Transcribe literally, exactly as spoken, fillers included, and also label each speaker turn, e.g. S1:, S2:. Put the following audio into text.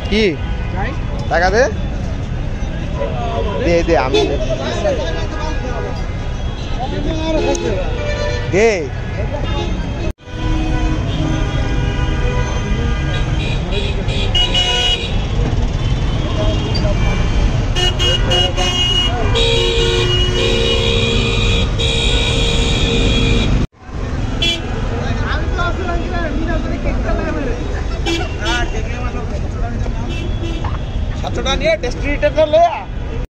S1: কি টাকা দে দে দে আমি দে সাতশো টাকা নিয়ে টেস্ট রিটার্ন